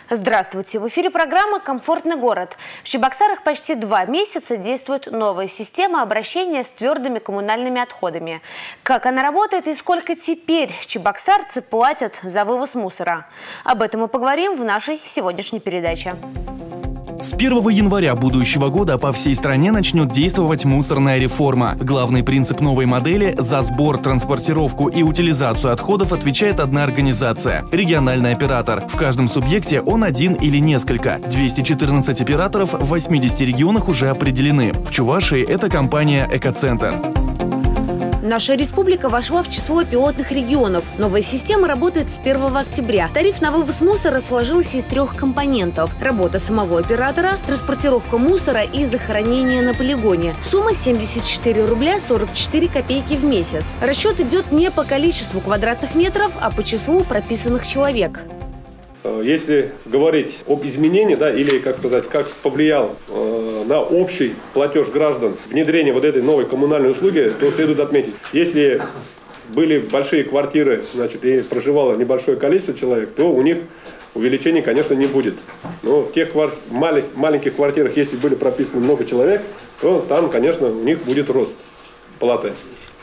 Здравствуйте! В эфире программа «Комфортный город». В Чебоксарах почти 2 месяца действует новая система обращения с твердыми коммунальными отходами. Как она работает и сколько теперь чебоксарцы платят за вывоз мусора? Об этом мы поговорим в нашей сегодняшней передаче. С 1 января будущего года по всей стране начнет действовать мусорная реформа. Главный принцип новой модели – за сбор, транспортировку и утилизацию отходов отвечает одна организация – региональный оператор. В каждом субъекте он один или несколько. 214 операторов в 80 регионах уже определены. В Чувашии это компания «Экоцентр». Наша республика вошла в число пилотных регионов. Новая система работает с 1 октября. Тариф на вывоз мусора сложился из 3 компонентов. Работа самого оператора, транспортировка мусора и захоронение на полигоне. Сумма 74 рубля 44 копейки в месяц. Расчет идет не по количеству квадратных метров, а по числу прописанных человек. Если говорить об изменении, или, как повлиял на общий платеж граждан внедрение вот этой новой коммунальной услуги, то следует отметить, если были большие квартиры, и проживало небольшое количество человек, то у них увеличения, конечно, не будет. Но в тех маленьких квартирах, если были прописаны много человек, то там, конечно, у них будет рост платы.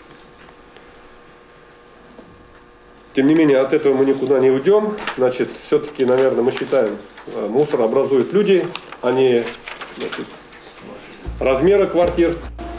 Тем не менее, от этого мы никуда не уйдем. Все-таки, наверное, мы считаем, мусор образуют люди, а не размеры квартир.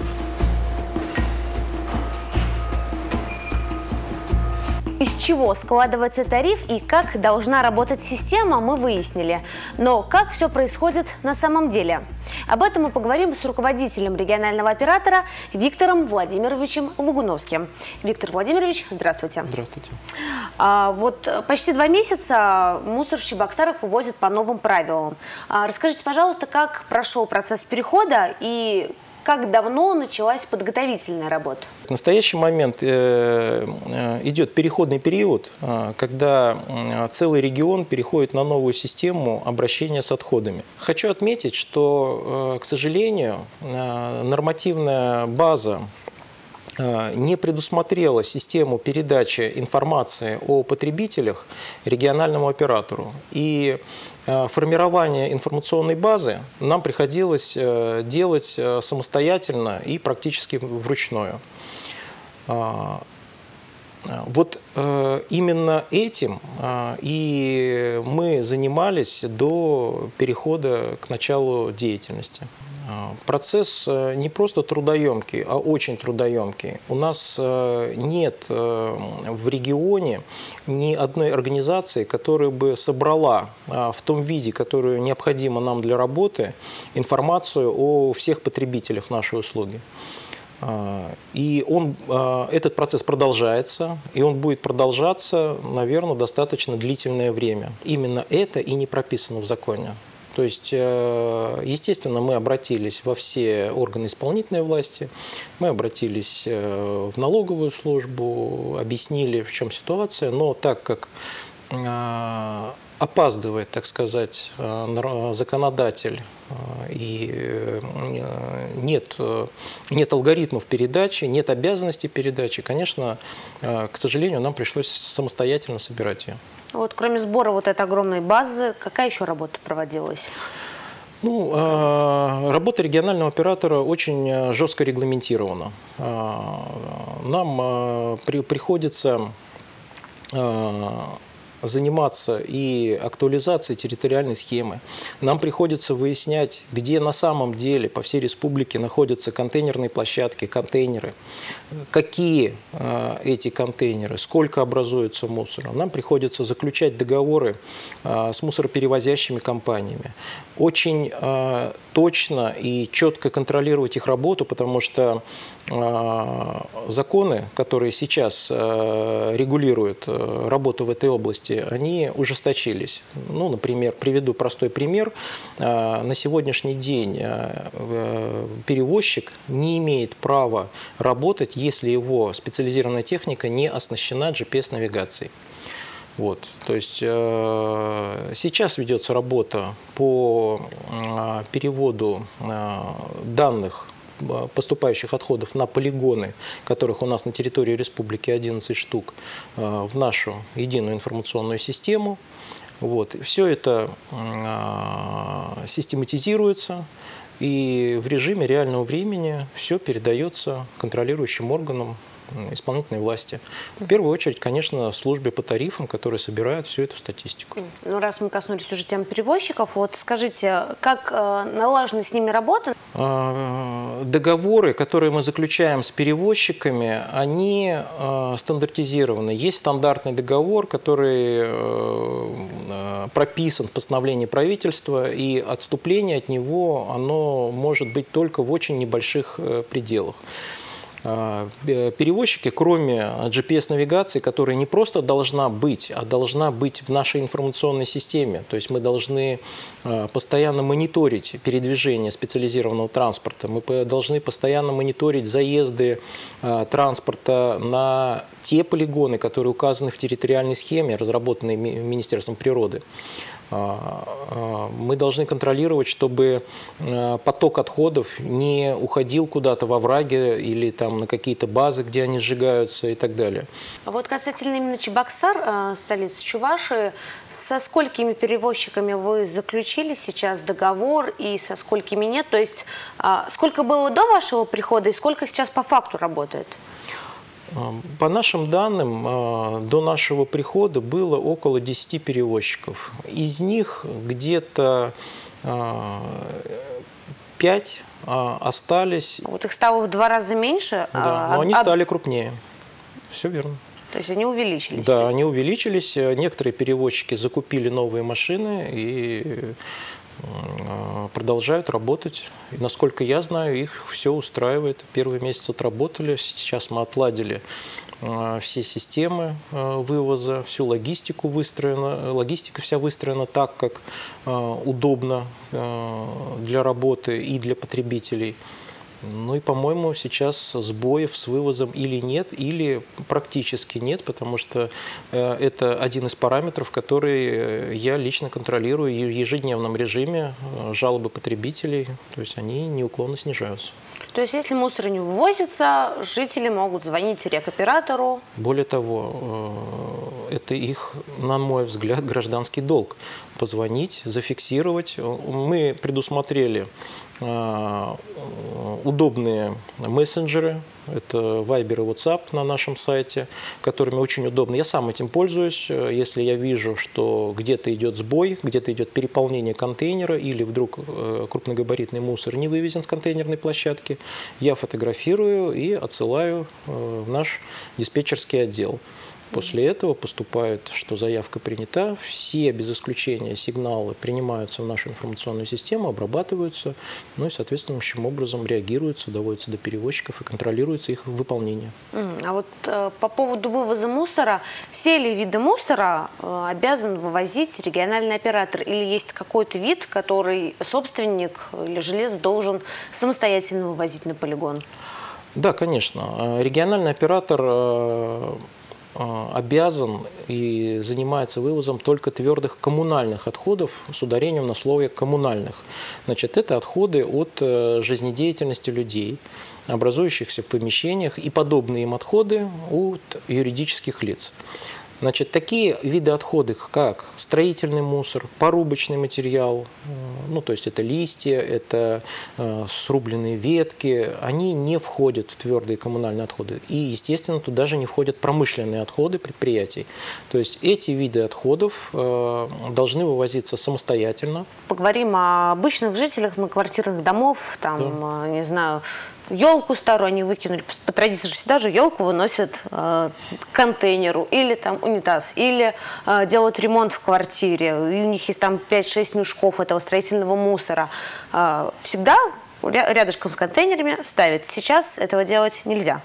Из чего складывается тариф и как должна работать система, мы выяснили. Но как все происходит на самом деле? Об этом мы поговорим с руководителем регионального оператора Виктором Владимировичем Лугуновским. Виктор Владимирович, здравствуйте. Здравствуйте. Почти 2 месяца мусор в Чебоксарах вывозят по новым правилам. Расскажите, пожалуйста, как прошел процесс перехода и как давно началась подготовительная работа? В настоящий момент идет переходный период, когда целый регион переходит на новую систему обращения с отходами. Хочу отметить, что, к сожалению, нормативная база не предусмотрела систему передачи информации о потребителях региональному оператору. И формирование информационной базы нам приходилось делать самостоятельно и практически вручную. Вот именно этим и мы занимались до перехода к началу деятельности. Процесс не просто трудоемкий, а очень трудоемкий. У нас нет в регионе ни одной организации, которая бы собрала в том виде, который необходимо нам для работы, информацию о всех потребителях нашей услуги. И этот процесс продолжается, и он будет продолжаться, наверное, достаточно длительное время. Именно это и не прописано в законе. То есть, естественно, мы обратились во все органы исполнительной власти, мы обратились в налоговую службу, объяснили, в чем ситуация, но так как опаздывает, так сказать, законодатель и нет алгоритмов передачи, нет обязанностей передачи, конечно, к сожалению, нам пришлось самостоятельно собирать ее. Кроме сбора этой огромной базы, какая еще работа проводилась? Работа регионального оператора очень жестко регламентирована. Нам приходится заниматься и актуализацией территориальной схемы. Нам приходится выяснять, где на самом деле по всей республике находятся контейнерные площадки, контейнеры, какие эти контейнеры, сколько образуется мусора. Нам приходится заключать договоры с мусороперевозящими компаниями. Очень точно и четко контролировать их работу, потому что законы, которые сейчас регулируют работу в этой области, они ужесточились. Например, приведу простой пример. На сегодняшний день перевозчик не имеет права работать, если его специализированная техника не оснащена GPS-навигацией. То есть сейчас ведется работа по переводу данных поступающих отходов на полигоны, которых у нас на территории республики 11 штук, в нашу единую информационную систему. Вот. Все это систематизируется, и в режиме реального времени все передается контролирующим органам исполнительной власти. В первую очередь, конечно, службе по тарифам, которые собирают всю эту статистику. Ну, раз мы коснулись уже тем перевозчиков, вот скажите, как налажена с ними работа? Договоры, которые мы заключаем с перевозчиками, они стандартизированы. Есть стандартный договор, который прописан в постановлении правительства, и отступление от него оно может быть только в очень небольших пределах. Перевозчики, кроме GPS-навигации, которая не просто должна быть, а должна быть в нашей информационной системе, то есть мы должны постоянно мониторить передвижение специализированного транспорта, мы должны постоянно мониторить заезды транспорта на те полигоны, которые указаны в территориальной схеме, разработанной Министерством природы. Мы должны контролировать, чтобы поток отходов не уходил куда-то во враги или там на какие-то базы, где они сжигаются и так далее. А вот касательно именно Чебоксар, столицы Чувашии, со сколькими перевозчиками вы заключили сейчас договор и со сколькими нет? То есть сколько было до вашего прихода и сколько сейчас по факту работает? По нашим данным, до нашего прихода было около 10 перевозчиков. Из них где-то 5 остались. Вот их стало в 2 раза меньше? Да, но они стали крупнее. Все верно. То есть они увеличились? Да, они увеличились. Некоторые перевозчики закупили новые машины и продолжают работать. И, насколько я знаю, их все устраивает. Первый месяц отработали, сейчас мы отладили все системы вывоза, всю логистику выстроена. Логистика вся выстроена так, как удобно для работы и для потребителей. Ну и, по-моему, сейчас сбоев с вывозом или нет, или практически нет, потому что это один из параметров, который я лично контролирую в ежедневном режиме, жалобы потребителей, то есть они неуклонно снижаются. То есть если мусор не вывозится, жители могут звонить рекоператору? Более того, это их, на мой взгляд, гражданский долг. Позвонить, зафиксировать. Мы предусмотрели удобные мессенджеры, это Viber и WhatsApp на нашем сайте, которыми очень удобно. Я сам этим пользуюсь. Если я вижу, что где-то идет сбой, где-то идет переполнение контейнера или вдруг крупногабаритный мусор не вывезен с контейнерной площадки, я фотографирую и отсылаю в наш диспетчерский отдел. После этого поступает, что заявка принята, все без исключения сигналы принимаются в нашу информационную систему, обрабатываются, ну и соответствующим образом реагируются, доводятся до перевозчиков и контролируется их выполнение. А вот по поводу вывоза мусора, все ли виды мусора обязан вывозить региональный оператор или есть какой-то вид, который собственник или жилец должен самостоятельно вывозить на полигон? Да, конечно. Региональный оператор обязан и занимается вывозом только твердых коммунальных отходов с ударением на слове «коммунальных». Значит, это отходы от жизнедеятельности людей, образующихся в помещениях, и подобные им отходы от юридических лиц. Значит, такие виды отходов, как строительный мусор, порубочный материал, ну, то есть это листья, это срубленные ветки, они не входят в твердые коммунальные отходы. И, естественно, туда даже не входят промышленные отходы предприятий. То есть эти виды отходов должны вывозиться самостоятельно. Поговорим о обычных жителях многоквартирных домов, там, да. Не знаю, елку старую они выкинули, по традиции же всегда же елку выносят к контейнеру, или там унитаз, или делают ремонт в квартире, и у них есть там 5-6 мешков этого строительного мусора. Всегда рядышком с контейнерами ставят. Сейчас этого делать нельзя.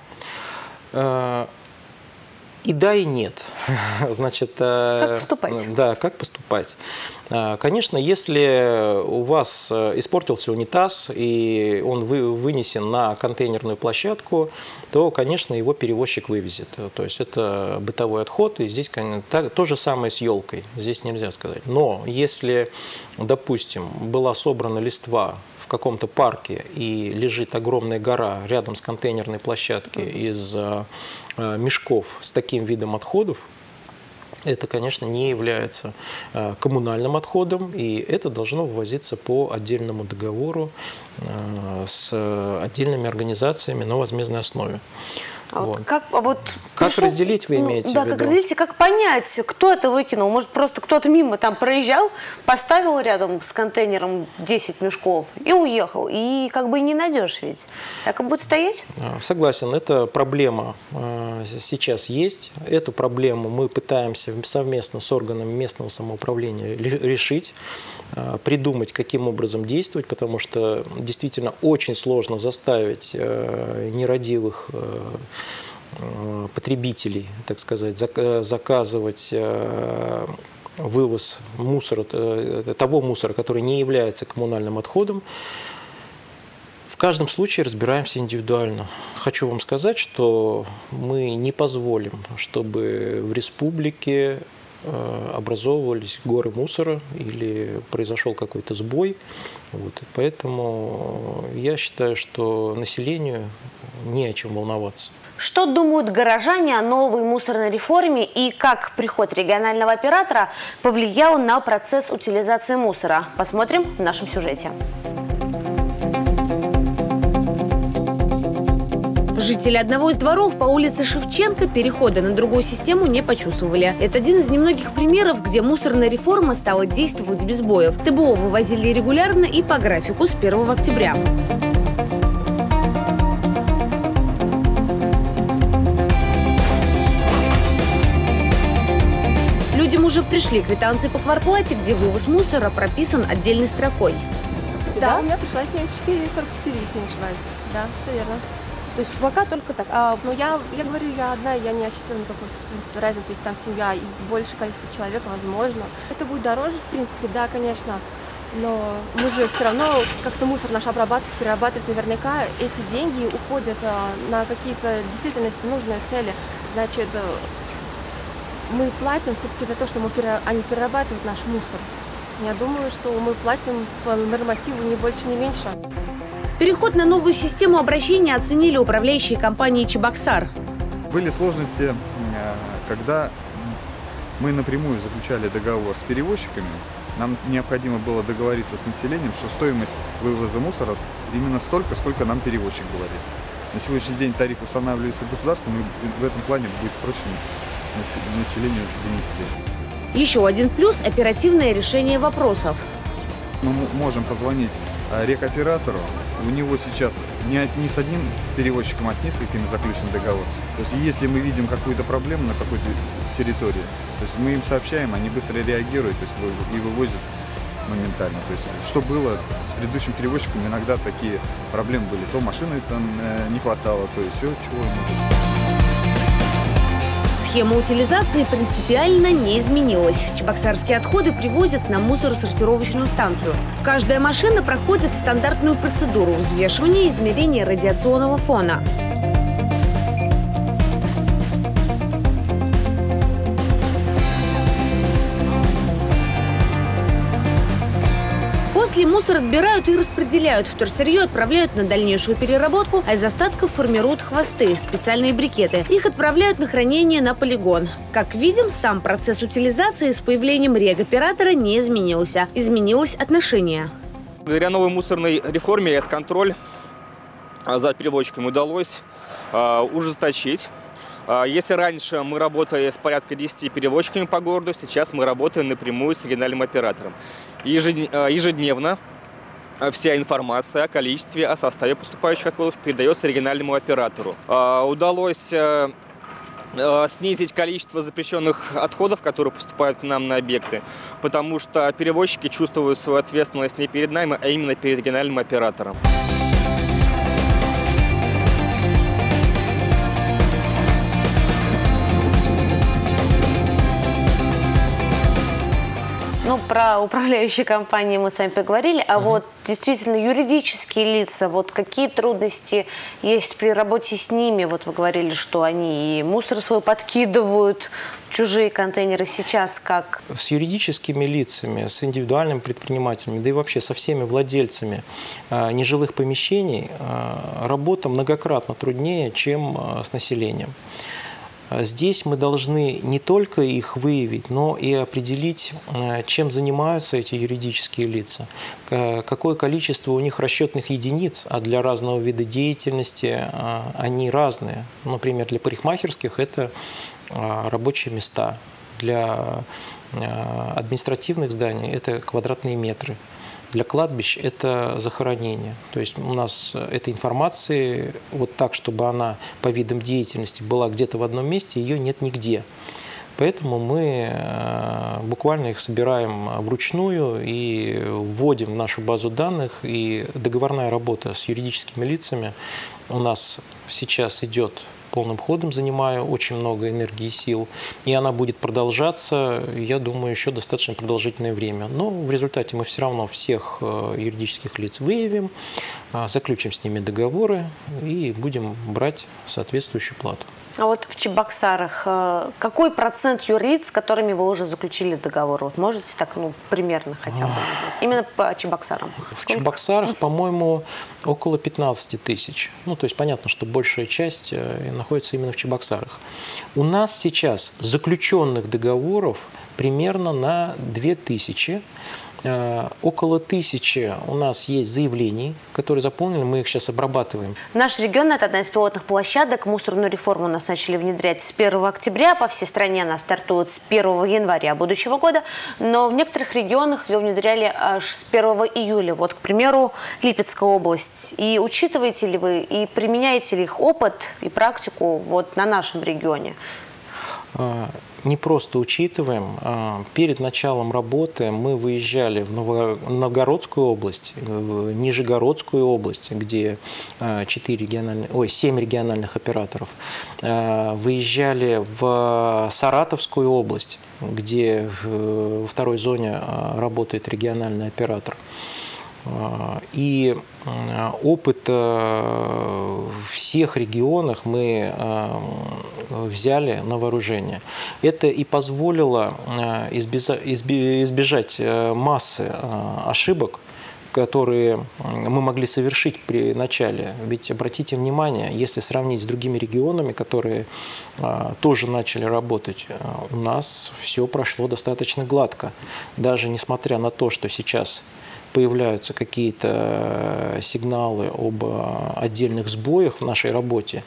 И да, и нет. Значит, как поступать? Да, как поступать. Конечно, если у вас испортился унитаз и он вынесен на контейнерную площадку, то, конечно, его перевозчик вывезет. То есть это бытовой отход, и здесь то же самое с елкой, здесь нельзя сказать. Но если, допустим, была собрана листва в каком-то парке и лежит огромная гора рядом с контейнерной площадкой из мешков с таким видом отходов, это, конечно, не является коммунальным отходом, и это должно вывозиться по отдельному договору с отдельными организациями на возмездной основе. Как разделить, вы имеете в виду? Да, как разделить и как понять, кто это выкинул? Может, просто кто-то мимо там проезжал, поставил рядом с контейнером 10 мешков и уехал. И как бы не найдешь ведь. Так и будет стоять? Согласен, эта проблема сейчас есть. Эту проблему мы пытаемся совместно с органами местного самоуправления решить, придумать, каким образом действовать, потому что действительно очень сложно заставить нерадивых потребителей, так сказать, заказывать вывоз мусора, того мусора, который не является коммунальным отходом. В каждом случае разбираемся индивидуально. Хочу вам сказать, что мы не позволим, чтобы в республике образовывались горы мусора или произошел какой-то сбой. Поэтому я считаю, что населению не о чем волноваться. Что думают горожане о новой мусорной реформе и как приход регионального оператора повлиял на процесс утилизации мусора? Посмотрим в нашем сюжете. Жители одного из дворов по улице Шевченко перехода на другую систему не почувствовали. Это один из немногих примеров, где мусорная реформа стала действовать без сбоев. ТБО вывозили регулярно и по графику с 1 октября. Людям уже пришли квитанции по квартплате, где вывоз мусора прописан отдельной строкой. Да, у меня пришла 74 или 44, если не ошибаюсь. Да, все верно. То есть пока только так. Ну, я говорю, я одна, я не ощутила никакой, в принципе, разницы, если там семья из большего количества человек, возможно. Это будет дороже, в принципе, да, конечно, но мы же все равно как-то мусор наш обрабатывать, перерабатывать, наверняка эти деньги уходят на какие-то действительно нужные цели. Значит, мы платим все-таки за то, что они перерабатывают наш мусор. Я думаю, что мы платим по нормативу ни больше, ни меньше. Переход на новую систему обращения оценили управляющие компании «Чебоксар». Были сложности, когда мы напрямую заключали договор с перевозчиками. Нам необходимо было договориться с населением, что стоимость вывоза мусора именно столько, сколько нам перевозчик говорит. На сегодняшний день тариф устанавливается государством, и в этом плане будет проще населению донести. Еще один плюс – оперативное решение вопросов. Мы можем позвонить рекоператору, у него сейчас не с одним перевозчиком, а с несколькими заключен договор. То есть если мы видим какую-то проблему на какой-то территории, то есть мы им сообщаем, они быстро реагируют, то есть и вывозят моментально. То есть что было с предыдущим перевозчиком, иногда такие проблемы были. То машины там не хватало, то есть все, чего мы... Схема утилизации принципиально не изменилась. Чебоксарские отходы привозят на мусоросортировочную станцию. Каждая машина проходит стандартную процедуру взвешивания и измерения радиационного фона. После мусор отбирают и распределяют. Вторсырье отправляют на дальнейшую переработку, а из остатков формируют хвосты, специальные брикеты. Их отправляют на хранение на полигон. Как видим, сам процесс утилизации с появлением регоператора не изменился. Изменилось отношение. Благодаря новой мусорной реформе этот контроль за перевозчиками удалось ужесточить. Если раньше мы работали с порядка 10 перевозчиками по городу, сейчас мы работаем напрямую с региональным оператором. Ежедневно вся информация о количестве, о составе поступающих отходов передается региональному оператору. Удалось снизить количество запрещенных отходов, которые поступают к нам на объекты, потому что перевозчики чувствуют свою ответственность не перед нами, а именно перед региональным оператором. Ну, про управляющие компании мы с вами поговорили, а вот действительно юридические лица, вот какие трудности есть при работе с ними? Вот вы говорили, что они и мусор свой подкидывают, чужие контейнеры. Сейчас как? С юридическими лицами, с индивидуальными предпринимателями, да и вообще со всеми владельцами нежилых помещений работа многократно труднее, чем с населением. Здесь мы должны не только их выявить, но и определить, чем занимаются эти юридические лица, какое количество у них расчетных единиц, а для разного вида деятельности они разные. Например, для парикмахерских это рабочие места, для административных зданий это квадратные метры. Для кладбищ это захоронение. То есть у нас этой информации вот так, чтобы она по видам деятельности была где-то в одном месте, ее нет нигде. Поэтому мы буквально их собираем вручную и вводим в нашу базу данных. И договорная работа с юридическими лицами у нас сейчас идет полным ходом, занимаю очень много энергии и сил. И она будет продолжаться, я думаю, еще достаточно продолжительное время. Но в результате мы все равно всех юридических лиц выявим, заключим с ними договоры и будем брать соответствующую плату. А вот в Чебоксарах какой процент юрлиц, с которыми вы уже заключили договор? Вот можете так, примерно хотя бы назвать? Именно по Чебоксарам. В Чебоксарах, по-моему, около 15 тысяч. Ну, то есть понятно, что большая часть находится именно в Чебоксарах. У нас сейчас заключенных договоров примерно на 2000. Около 1000 у нас есть заявлений, которые заполнены, мы их сейчас обрабатываем. Наш регион – это одна из пилотных площадок. Мусорную реформу у нас начали внедрять с 1 октября. По всей стране она стартует с 1 января будущего года. Но в некоторых регионах ее внедряли аж с 1 июля. Вот, к примеру, Липецкая область. И учитываете ли вы, и применяете ли их опыт и практику вот на нашем регионе? Не просто учитываем. Перед началом работы мы выезжали в Новгородскую область, в Нижегородскую область, где 7 региональных операторов. Выезжали в Саратовскую область, где во второй зоне работает региональный оператор. И опыт в всех регионах мы взяли на вооружение. Это и позволило избежать массы ошибок, которые мы могли совершить при начале. Ведь обратите внимание, если сравнить с другими регионами, которые тоже начали работать, у нас все прошло достаточно гладко. Даже несмотря на то, что сейчас появляются какие-то сигналы об отдельных сбоях в нашей работе,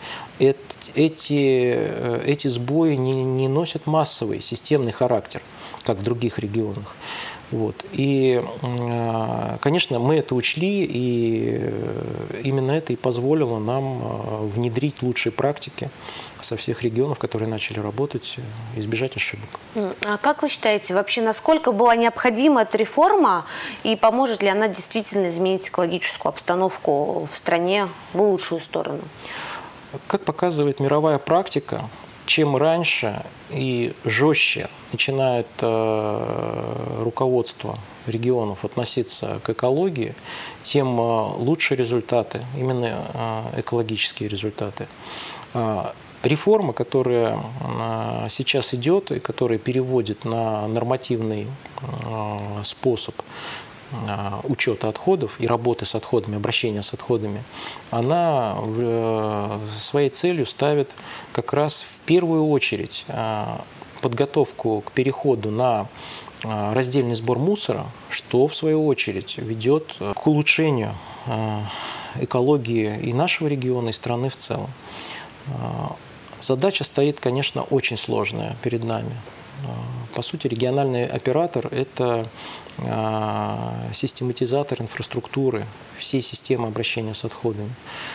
эти сбои не носят массовый, системный характер, как в других регионах. Вот. И, конечно, мы это учли, и именно это и позволило нам внедрить лучшие практики со всех регионов, которые начали работать, избежать ошибок. А как вы считаете, вообще насколько была необходима эта реформа, и поможет ли она действительно изменить экологическую обстановку в стране в лучшую сторону? Как показывает мировая практика, чем раньше и жестче начинает руководство регионов относиться к экологии, тем лучше результаты, именно экологические результаты. Реформа, которая сейчас идет и которая переводит на нормативный способ учета отходов и работы с отходами, обращения с отходами, она своей целью ставит как раз в первую очередь подготовку к переходу на раздельный сбор мусора, что в свою очередь ведет к улучшению экологии и нашего региона, и страны в целом. Задача стоит, конечно, очень сложная перед нами. По сути, региональный оператор – это систематизатор инфраструктуры всей системы обращения с отходами.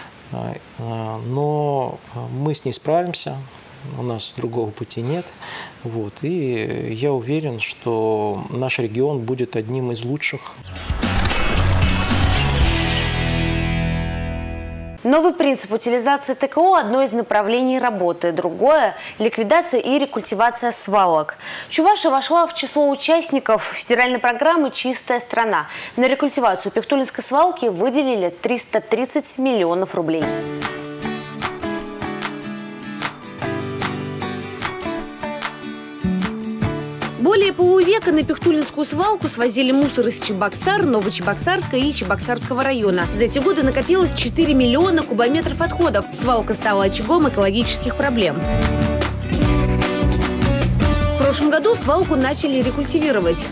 Но мы с ней справимся, у нас другого пути нет. Вот. И я уверен, что наш регион будет одним из лучших. Новый принцип утилизации ТКО – одно из направлений работы. Другое – ликвидация и рекультивация свалок. Чувашия вошла в число участников федеральной программы «Чистая страна». На рекультивацию Пихтулинской свалки выделили 330 миллионов рублей. Более полувека на Пихтулинскую свалку свозили мусор из Чебоксар, Новочебоксарска и Чебоксарского района. За эти годы накопилось 4 миллиона кубометров отходов. Свалка стала очагом экологических проблем. году свалку начали рекультивировать.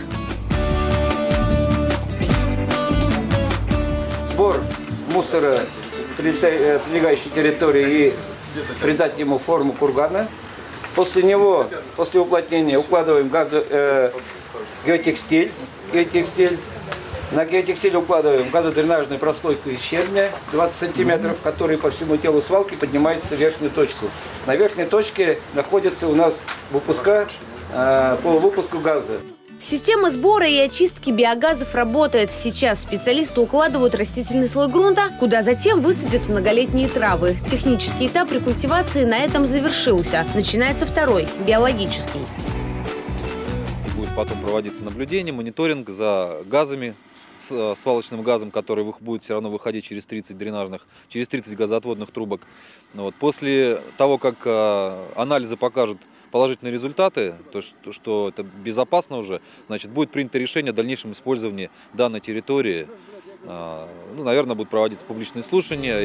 Сбор мусора прилегающей территории и придать ему форму кургана. После него, после уплотнения, укладываем геотекстиль. На геотекстиль укладываем газодренажную прослойку из щебня 20 сантиметров, который по всему телу свалки поднимается в верхнюю точку. На верхней точке находится у нас выпуска по выпуску газа. Система сбора и очистки биогазов работает. Сейчас специалисты укладывают растительный слой грунта, куда затем высадят многолетние травы. Технический этап рекультивации на этом завершился. Начинается второй – биологический. Будет потом проводиться наблюдение, мониторинг за газами, свалочным газом, который будет все равно выходить через 30 газоотводных трубок. Вот. После того, как анализы покажут положительные результаты, то что это безопасно уже, значит, будет принято решение о дальнейшем использовании данной территории. Ну, наверное, будут проводиться публичные слушания.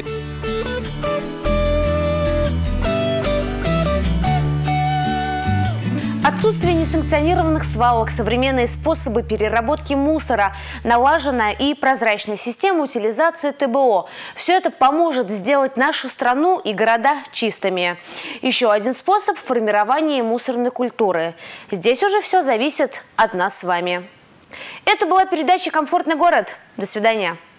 Отсутствие несанкционированных свалок, современные способы переработки мусора, налаженная и прозрачная система утилизации ТБО – все это поможет сделать нашу страну и города чистыми. Еще один способ – формирование мусорной культуры. Здесь уже все зависит от нас с вами. Это была передача «Комфортный город». До свидания.